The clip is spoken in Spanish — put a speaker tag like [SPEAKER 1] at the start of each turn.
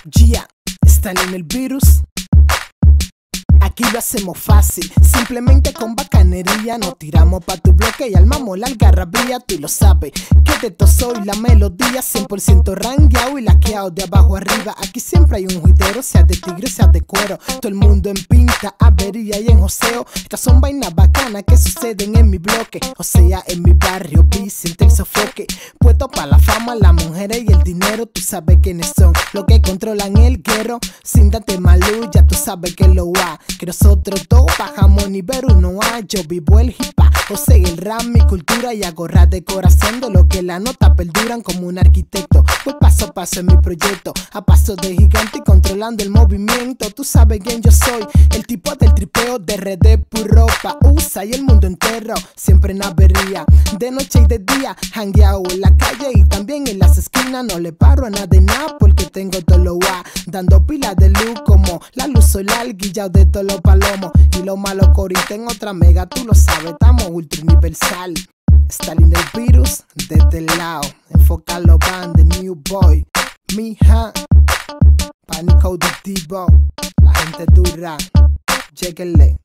[SPEAKER 1] Yeah, están en el virus. Aquí lo hacemos fácil, simplemente con bacanería. Nos tiramos pa' tu bloque y armamos la algarrabía. Tú lo sabes, que de todo soy la melodía. 100% rangueado y laqueado de abajo arriba. Aquí siempre hay un juidero, sea de tigre, sea de cuero. Todo el mundo en pinta, avería y en joseo. Estas son vainas bacanas que suceden en mi bloque, o sea, en mi barrio. Siente el sofoque, puesto pa' la fama, las mujeres y el dinero. Tú sabes quiénes son los que controlan el guero. Sin darte malú, ya tú sabes que lo ha. Que nosotros dos bajamos nivel 1A. Yo vivo el hip hop, o sea el rap, mi cultura. Y hago rap de corazón, de lo que la nota perduran como un arquitecto. Voy paso a paso en mi proyecto, a paso de gigante y controlando el movimiento. Tú sabes quién yo soy, el tipo del tripeo de RD ropa usa y el mundo entero. Siempre en avería, de noche y de día, hangueado en la calle y también en las esquinas. No le paro a nada de nada porque tengo todo lo A, dando pilas de luz como la luz solar, guillado de todos los palomos. Y lo malo corita en otra mega, tú lo sabes, estamos ultra universal. Stalin el virus desde el lado, enfócalo band de New Boy, mija, pánico auditivo, la gente dura, lléguenle.